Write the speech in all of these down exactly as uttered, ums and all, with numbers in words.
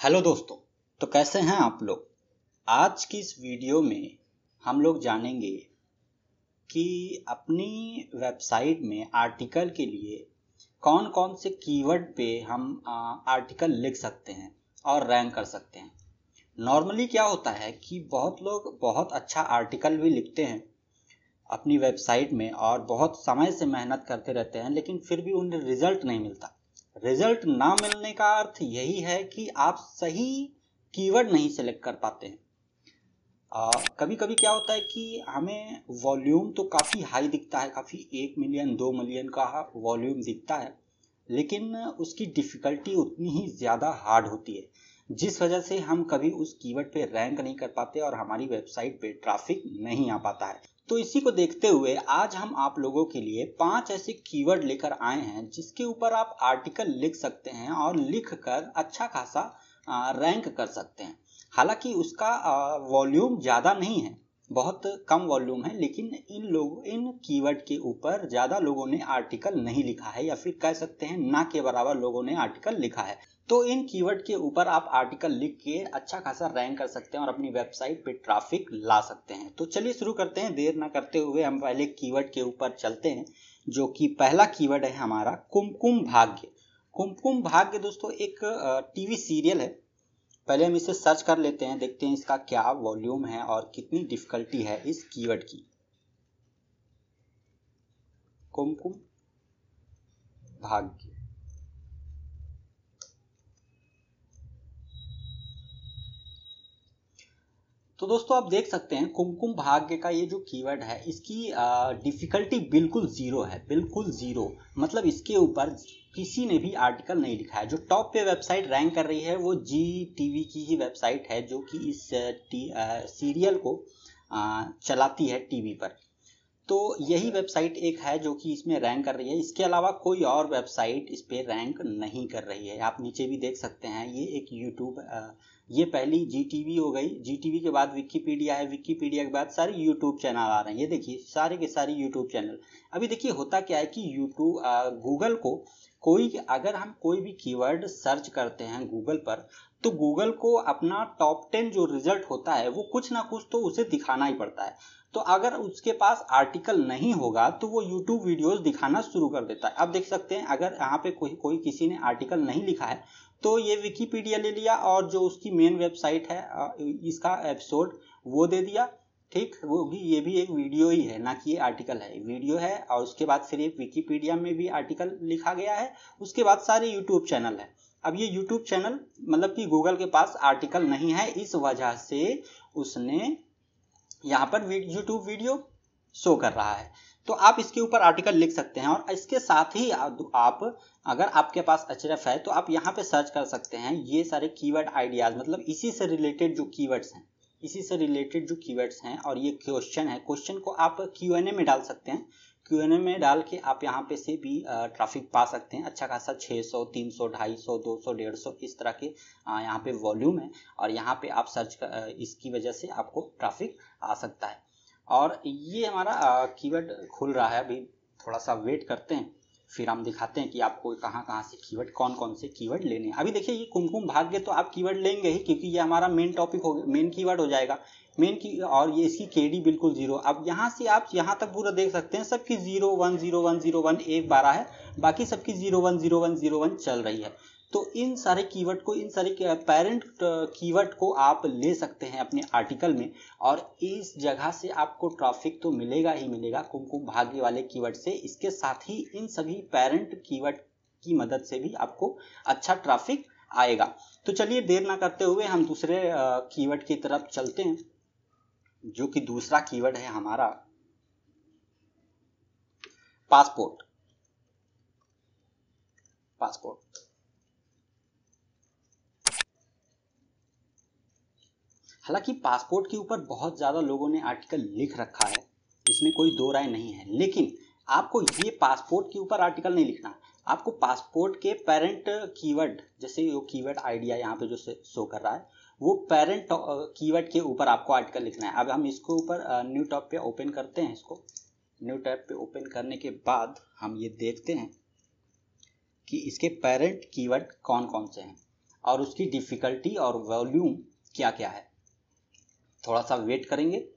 Hello दोस्तों। तो कैसे हैं आप लोग। आज की इस वीडियो में हम लोग जानेंगे कि अपनी वेबसाइट में आर्टिकल के लिए कौन कौन से कीवर्ड पे हम आर्टिकल लिख सकते हैं और रैंक कर सकते हैं। नॉर्मली क्या होता है कि बहुत लोग बहुत अच्छा आर्टिकल भी लिखते हैं अपनी वेबसाइट में और बहुत समय से मेहनत करते रहते हैं, लेकिन फिर भी उन्हें रिजल्ट नहीं मिलता। रिजल्ट ना मिलने का अर्थ यही है कि आप सही कीवर्ड नहीं सेलेक्ट कर पाते हैं। कभी कभी क्या होता है कि हमें वॉल्यूम तो काफ़ी हाई दिखता है, काफ़ी एक मिलियन दो मिलियन का वॉल्यूम दिखता है, लेकिन उसकी डिफ़िकल्टी उतनी ही ज़्यादा हार्ड होती है, जिस वजह से हम कभी उस कीवर्ड पे रैंक नहीं कर पाते और हमारी वेबसाइट पे ट्रैफिक नहीं आ पाता है। तो इसी को देखते हुए आज हम आप लोगों के लिए पांच ऐसे कीवर्ड लेकर आए हैं जिसके ऊपर आप आर्टिकल लिख सकते हैं और लिख कर अच्छा खासा रैंक कर सकते हैं। हालांकि उसका वॉल्यूम ज़्यादा नहीं है, बहुत कम वॉल्यूम है, लेकिन इन लोग इन कीवर्ड के ऊपर ज़्यादा लोगों ने आर्टिकल नहीं लिखा है, या फिर कह सकते हैं ना के बराबर लोगों ने आर्टिकल लिखा है। तो इन कीवर्ड के ऊपर आप आर्टिकल लिख के अच्छा खासा रैंक कर सकते हैं और अपनी वेबसाइट पे ट्रैफिक ला सकते हैं। तो चलिए शुरू करते हैं, देर ना करते हुए हम पहले कीवर्ड के ऊपर चलते हैं, जो कि पहला कीवर्ड है हमारा कुमकुम भाग्य। कुमकुम भाग्य दोस्तों एक टीवी सीरियल है। पहले हम इसे सर्च कर लेते हैं, देखते हैं इसका क्या वॉल्यूम है और कितनी डिफिकल्टी है इस कीवर्ड की। कुमकुम भाग्य। तो दोस्तों आप देख सकते हैं कुमकुम भाग्य का ये जो कीवर्ड है, इसकी डिफिकल्टी बिल्कुल ज़ीरो है, बिल्कुल ज़ीरो। मतलब इसके ऊपर किसी ने भी आर्टिकल नहीं लिखा है। जो टॉप पे वेबसाइट रैंक कर रही है वो जी टीवी की ही वेबसाइट है, जो कि इस सीरियल को आ, चलाती है टीवी पर। तो यही वेबसाइट एक है जो कि इसमें रैंक कर रही है। इसके अलावा कोई और वेबसाइट इस पे रैंक नहीं कर रही है। आप नीचे भी देख सकते हैं, ये एक यूट्यूब, ये पहली जी टीवी हो गई, जी टीवी के बाद विकिपीडिया है, विकिपीडिया के बाद सारे यूट्यूब चैनल आ रहे हैं। ये देखिए सारे के सारे यूट्यूब चैनल। अभी देखिए होता क्या है कि यूट्यूब गूगल को कोई अगर हम कोई भी कीवर्ड सर्च करते हैं गूगल पर, तो गूगल को अपना टॉप टेन जो रिजल्ट होता है वो कुछ ना कुछ तो उसे दिखाना ही पड़ता है। तो अगर उसके पास आर्टिकल नहीं होगा तो वो यूट्यूब वीडियोस दिखाना शुरू कर देता है। अब देख सकते हैं अगर यहाँ पे कोई कोई किसी ने आर्टिकल नहीं लिखा है तो ये विकिपीडिया ले लिया और जो उसकी मेन वेबसाइट है इसका एपिसोड वो दे दिया। ठीक, वो भी ये भी एक वीडियो ही है, ना कि ये आर्टिकल है, वीडियो है। और उसके बाद फिर एक विकिपीडिया में भी आर्टिकल लिखा गया है, उसके बाद सारे यूट्यूब चैनल है। अब ये यूट्यूब चैनल मतलब कि गूगल के पास आर्टिकल नहीं है, इस वजह से उसने यहाँ पर यूट्यूब वीडियो शो कर रहा है। तो आप इसके ऊपर आर्टिकल लिख सकते हैं और इसके साथ ही आप अगर आपके पास एचरेफ है तो आप यहाँ पे सर्च कर सकते हैं ये सारे कीवर्ड आइडियाज, मतलब इसी से रिलेटेड जो कीवर्ड्स हैं, इसी से रिलेटेड जो कीवर्ड्स हैं। और ये क्वेश्चन है, क्वेश्चन को आप क्यू एन ए में डाल सकते हैं, क्यू एन ए में डाल के आप यहाँ पे से भी ट्रैफिक पा सकते हैं अच्छा खासा। छः सौ, तीन सौ, ढाई सौ, दो सौ, डेढ़ सौ इस तरह के यहाँ पे वॉल्यूम है और यहाँ पे आप सर्च कर, इसकी वजह से आपको ट्रैफिक आ सकता है। और ये हमारा कीवर्ड खुल रहा है, अभी थोड़ा सा वेट करते हैं, फिर हम दिखाते हैं कि आपको कहाँ कहाँ से कीवर्ड, कौन कौन से कीवर्ड लेने हैं। अभी देखिए ये कुमकुम भाग्य तो आप कीवर्ड लेंगे ही, क्योंकि ये हमारा मेन टॉपिक हो, मेन कीवर्ड हो जाएगा, मेन की। और ये इसकी केडी बिल्कुल जीरो। अब यहाँ से आप यहाँ तक पूरा देख सकते हैं, सबकी zero one zero one zero one एक बारह है, बाकी सबकी zero one zero one zero one चल रही है। तो इन सारे कीवर्ड को, इन सारे पेरेंट कीवर्ड को आप ले सकते हैं अपने आर्टिकल में, और इस जगह से आपको ट्रैफिक तो मिलेगा ही मिलेगा कुमकुम भाग्य वाले कीवर्ड से। इसके साथ ही इन सभी पेरेंट कीवर्ड की मदद से भी आपको अच्छा ट्रैफिक आएगा। तो चलिए देर ना करते हुए हम दूसरे कीवर्ड की तरफ चलते हैं, जो कि दूसरा कीवर्ड है हमारा पासपोर्ट। पासपोर्ट हालांकि पासपोर्ट के ऊपर बहुत ज़्यादा लोगों ने आर्टिकल लिख रखा है, इसमें कोई दो राय नहीं है, लेकिन आपको ये पासपोर्ट के ऊपर आर्टिकल नहीं लिखना। आपको पासपोर्ट के पेरेंट कीवर्ड, जैसे वो कीवर्ड आइडिया यहाँ पे जो शो कर रहा है, वो पेरेंट कीवर्ड के ऊपर आपको आर्टिकल लिखना है। अब हम इसको ऊपर न्यू टैब पे ओपन करते हैं, इसको न्यू टैब पे ओपन करने के बाद हम ये देखते हैं कि इसके पेरेंट कीवर्ड कौन कौन से हैं। और उसकी डिफिकल्टी और वॉल्यूम क्या क्या है। थोड़ा सा वेट करेंगे।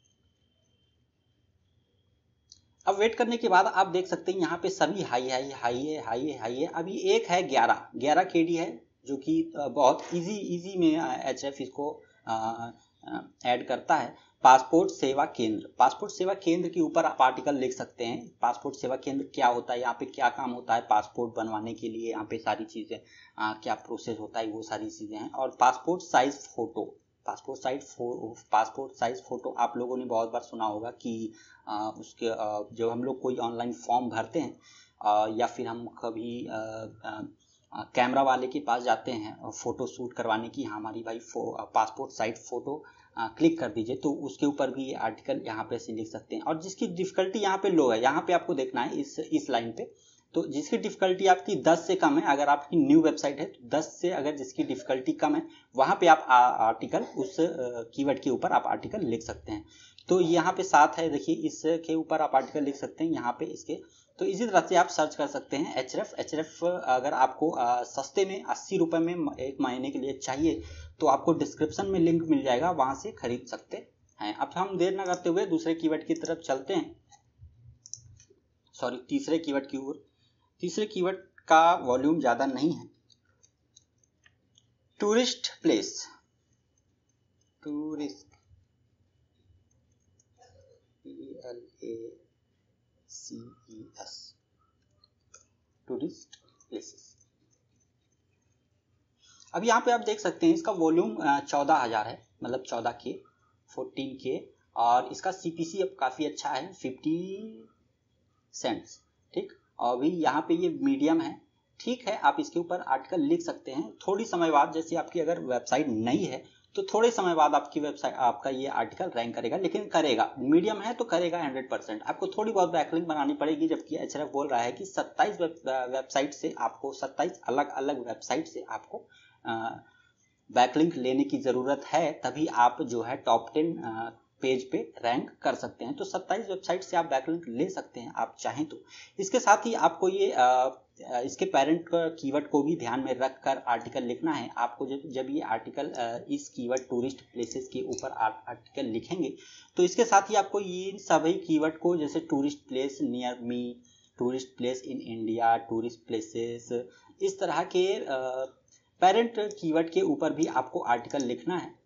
अब वेट करने के बाद आप देख सकते हैं यहाँ पे सभी हाई हाई हाई है हाई है हाई है। अभी एक है ग्यारह ग्यारह के डी है, जो कि बहुत इजी इजी में एच एफ इसको ऐड करता है। पासपोर्ट सेवा केंद्र, पासपोर्ट सेवा केंद्र के ऊपर आप आर्टिकल लिख सकते हैं। पासपोर्ट सेवा केंद्र क्या होता है, यहाँ पे क्या काम होता है पासपोर्ट बनवाने के लिए, यहाँ पे सारी चीज़ें क्या प्रोसेस होता है वो सारी चीज़ें हैं। और passport size photo, passport size passport size photo आप लोगों ने बहुत बार सुना होगा कि आ, उसके आ, जब हम लोग कोई ऑनलाइन फॉर्म भरते हैं आ, या फिर हम कभी कैमरा वाले के पास जाते हैं फ़ोटो शूट करवाने की, हमारी भाई पासपोर्ट साइज फ़ोटो क्लिक कर दीजिए, तो उसके ऊपर भी आर्टिकल यहाँ पे से लिख सकते हैं। और जिसकी डिफ़िकल्टी यहाँ पे लो है, यहाँ पे आपको देखना है इस इस लाइन पे, तो जिसकी डिफ़िकल्टी आपकी दस से कम है, अगर आपकी न्यू वेबसाइट है तो दस से अगर जिसकी डिफ़िकल्टी कम है वहाँ पे आप आर्टिकल उस कीवर्ड के ऊपर आप आर्टिकल लिख सकते हैं। तो यहाँ पे सात है, देखिए इसके ऊपर आप आर्टिकल लिख सकते हैं यहाँ पे इसके। तो इसी तरह से आप सर्च कर सकते हैं एचरेफ। एचरेफ अगर आपको आ, सस्ते में अस्सी रुपये में एक महीने के लिए चाहिए तो आपको डिस्क्रिप्शन में लिंक मिल जाएगा, वहाँ से खरीद सकते हैं। अब हम देर न करते हुए दूसरे कीवर्ड की तरफ चलते हैं, सॉरी तीसरे कीवर्ड की ओर। तीसरे कीवर्ड का वॉल्यूम ज़्यादा नहीं है। Tourist place, tourist P L A C E S, tourist places. अब यहाँ पे आप देख सकते हैं इसका वॉल्यूम चौदह हजार है, मतलब चौदह के फोर्टीन के, और इसका सीपीसी अब काफ़ी अच्छा है, फिफ्टी सेंट्स। ठीक, अभी यहाँ पे ये मीडियम है। ठीक है, आप इसके ऊपर आर्टिकल लिख सकते हैं। थोड़ी समय बाद, जैसे आपकी अगर वेबसाइट नई है तो थोड़े समय बाद आपकी वेबसाइट आपका ये आर्टिकल रैंक करेगा, लेकिन करेगा, मीडियम है तो करेगा हंड्रेड परसेंट। आपको थोड़ी बहुत बैकलिंक बनानी पड़ेगी, जबकि एचआरएफ बोल रहा है कि सत्ताईस वेबसाइट से आपको सत्ताईस अलग अलग वेबसाइट से आपको बैकलिंक लेने की ज़रूरत है, तभी आप जो है टॉप टेन पेज पे रैंक कर सकते हैं। तो सत्ताईस वेबसाइट से आप बैकलिंक ले सकते हैं आप चाहें तो। इसके साथ ही आपको ये आ, इसके पेरेंट कीवर्ड को भी ध्यान में रख कर आर्टिकल लिखना है। आपको जब जब ये आर्टिकल इस कीवर्ड टूरिस्ट प्लेसेस के ऊपर आर्टिकल लिखेंगे तो इसके साथ ही आपको ये सभी कीवर्ड को, जैसे tourist place near me, tourist place in India, tourist places, इस तरह के पेरेंट कीवर्ड के ऊपर भी आपको आर्टिकल लिखना है।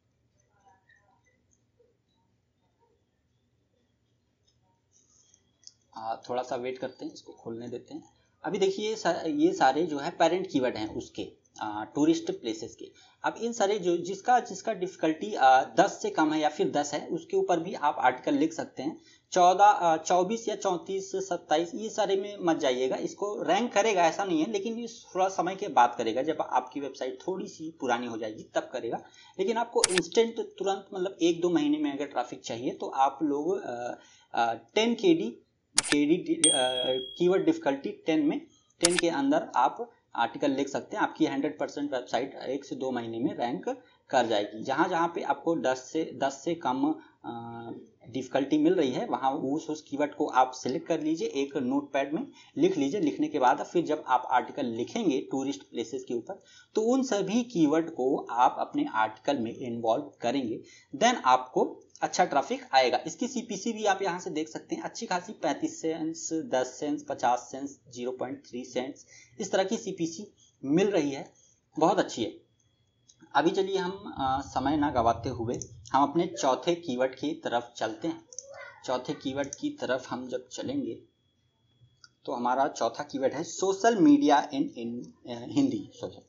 आ, थोड़ा सा वेट करते हैं, इसको खोलने देते हैं। अभी देखिए ये सारे जो है पेरेंट कीवर्ड हैं उसके टूरिस्ट प्लेसेस के। अब इन सारे जो जिसका जिसका डिफिकल्टी दस से कम है या फिर दस है, उसके ऊपर भी आप आर्टिकल लिख सकते हैं। चौदह चौबीस या चौंतीस सत्ताईस ये सारे में मत जाइएगा, इसको रैंक करेगा ऐसा नहीं है, लेकिन ये थोड़ा समय के बाद करेगा, जब आपकी वेबसाइट थोड़ी सी पुरानी हो जाएगी तब करेगा। लेकिन आपको इंस्टेंट तुरंत, मतलब एक दो महीने में अगर ट्रैफिक चाहिए तो आप लोग ten K D K D keyword difficulty ten में टेन के अंदर आप आर्टिकल लिख सकते हैं। आपकी हंड्रेड परसेंट वेबसाइट एक से दो महीने में रैंक कर जाएगी। जहाँ जहाँ पे आपको दस से दस से कम डिफ़िकल्टी मिल रही है वहाँ उस उस कीवर्ड को आप सिलेक्ट कर लीजिए, एक नोटपैड में लिख लीजिए। लिखने के बाद फिर जब आप आर्टिकल लिखेंगे टूरिस्ट प्लेसेस के ऊपर तो उन सभी कीवर्ड को आप अपने आर्टिकल में इन्वॉल्व करेंगे, देन आपको अच्छा ट्रैफिक आएगा। इसकी सीपीसी भी आप यहाँ से देख सकते हैं, अच्छी खासी पैंतीस सेंट्स, दस सेंट्स, पचास cents, zero point three cents, इस तरह की सीपीसी मिल रही है, बहुत अच्छी है। अभी चलिए हम आ, समय ना गवाते हुए हम अपने चौथे कीवर्ड की तरफ चलते हैं। चौथे कीवर्ड की तरफ हम जब चलेंगे तो हमारा चौथा कीवर्ड है social media in in Hindi. Social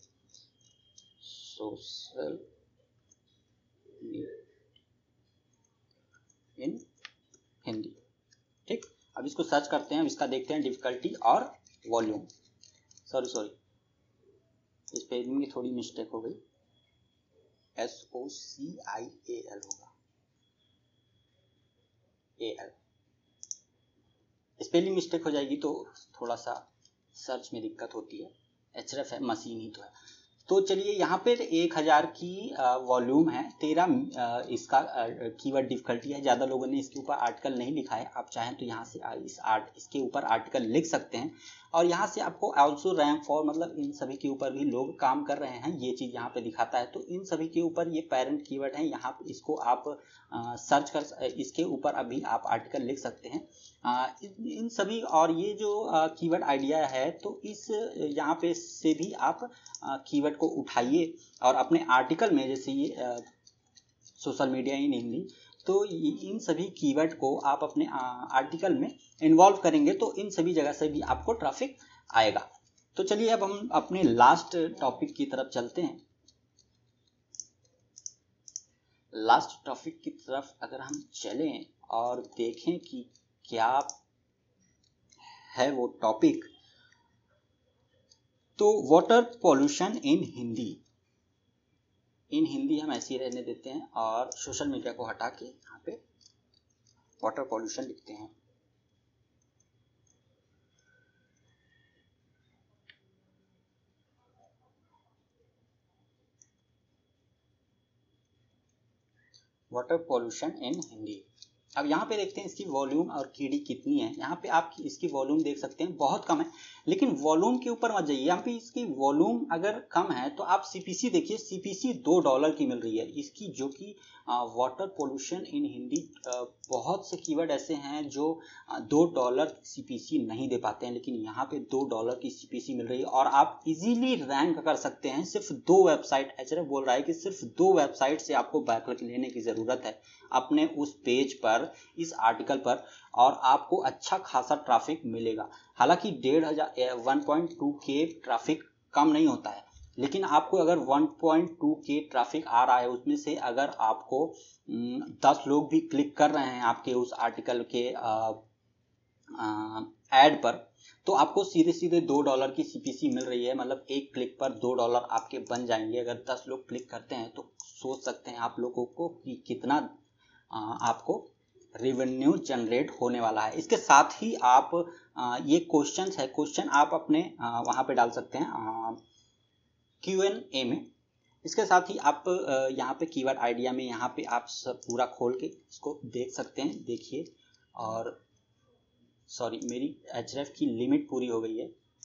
social in Hindi. ठीक, अब इसको सर्च करते हैं, अब इसका देखते हैं डिफिकल्टी और वॉल्यूम। सॉरी सॉरी इस पेज में थोड़ी मिस्टेक हो गई, S O C I A L होगा, ए एल। स्पेलिंग मिस्टेक हो जाएगी तो थोड़ा सा सर्च में दिक्कत होती है। एचरेफ है, मशीन ही तो है। तो चलिए यहाँ पे एक हज़ार की वॉल्यूम है, तेरह इसका कीवर्ड डिफिकल्टी है, ज़्यादा लोगों ने इसके ऊपर आर्टिकल नहीं लिखा है। आप चाहें तो यहाँ से इस आर्ट इसके ऊपर आर्टिकल लिख सकते हैं और यहाँ से आपको ऑल्सो रैंक फॉर, मतलब इन सभी के ऊपर भी लोग काम कर रहे हैं, ये चीज़ यहाँ पे दिखाता है। तो इन सभी के ऊपर ये पेरेंट कीवर्ड है, यहाँ इसको आप आ, सर्च कर, इसके ऊपर अभी आप आर्टिकल लिख सकते हैं। आ, इन, इन सभी और ये जो कीवर्ड आइडिया है, तो इस यहाँ पे से भी आप कीवर्ड को उठाइए और अपने आर्टिकल में, जैसे ये सोशल मीडिया इन हिंदी, तो इन सभी कीवर्ड को आप अपने आर्टिकल में इन्वॉल्व करेंगे तो इन सभी जगह से भी आपको ट्रैफिक आएगा। तो चलिए अब हम अपने लास्ट टॉपिक की तरफ चलते हैं। लास्ट टॉपिक की तरफ अगर हम चलें और देखें कि क्या है वो टॉपिक, तो water pollution in Hindi. In Hindi हम ऐसे ही रहने देते हैं और सोशल मीडिया को हटा के यहाँ पे वाटर पॉल्यूशन लिखते हैं। Water pollution in Hindi. अब यहाँ पे देखते हैं इसकी वॉल्यूम और कीडी कितनी है। यहाँ पे आप इसकी वॉल्यूम देख सकते हैं, बहुत कम है, लेकिन वॉल्यूम के ऊपर मत जाइए। यहाँ पे इसकी वॉल्यूम अगर कम है तो आप सीपीसी देखिए, सीपीसी दो डॉलर की मिल रही है इसकी, जो कि वाटर पोल्यूशन इन हिंदी। बहुत से कीवर्ड ऐसे हैं जो दो डॉलर सीपीसी नहीं दे पाते हैं, लेकिन यहाँ पे दो डॉलर की सीपीसी मिल रही है और आप इजीली रैंक कर सकते हैं। सिर्फ दो वेबसाइट, एचरेफ बोल रहा है कि सिर्फ दो वेबसाइट से आपको बैकलिंक लेने की ज़रूरत है अपने उस पेज पर, इस आर्टिकल पर, और आपको अच्छा खासा ट्रैफिक मिलेगा। हालांकि डेढ़ हजार one point two K traffic कम नहीं होता है, लेकिन आपको अगर one point two K traffic आ रहा है, उसमें से अगर आपको दस लोग भी क्लिक कर रहे हैं आपके उस आर्टिकल के ऐड पर, तो आपको सीधे सीधे दो डॉलर की सीपीसी मिल रही है। मतलब एक क्लिक पर दो डॉलर आपके बन जाएंगे। अगर दस लोग क्लिक करते हैं तो सोच सकते हैं आप लोगों को कि कितना आपको रेवेन्यू जनरेट होने वाला है। इसके साथ ही आप ये क्वेश्चन है, क्वेश्चन आप अपने वहाँ पे डाल सकते हैं क्यू एन ए में। इसके साथ ही आप यहाँ पे कीवर्ड आइडिया में यहाँ पे आप सब पूरा खोल के इसको देख सकते हैं। देखिए, और सॉरी मेरी एचरेफ की लिमिट पूरी हो गई है,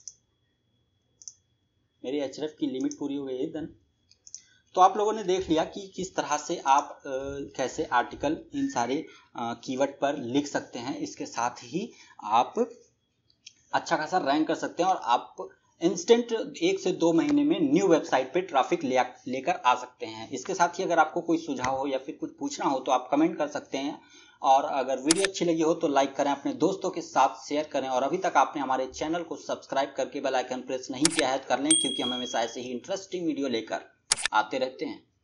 मेरी एचरेफ की लिमिट पूरी हो गई है देन। तो आप लोगों ने देख लिया कि किस तरह से आप आ, कैसे आर्टिकल इन सारे कीवर्ड पर लिख सकते हैं। इसके साथ ही आप अच्छा खासा रैंक कर सकते हैं और आप इंस्टेंट एक से दो महीने में न्यू वेबसाइट पे ट्रैफिक ले लेकर आ सकते हैं। इसके साथ ही अगर आपको कोई सुझाव हो या फिर कुछ पूछना हो तो आप कमेंट कर सकते हैं, और अगर वीडियो अच्छी लगी हो तो लाइक करें, अपने दोस्तों के साथ शेयर करें, और अभी तक आपने हमारे चैनल को सब्सक्राइब करके बेल आइकन प्रेस नहीं किया है तो कर लें, क्योंकि हम हमेशा ऐसे ही इंटरेस्टिंग वीडियो लेकर आते रहते हैं।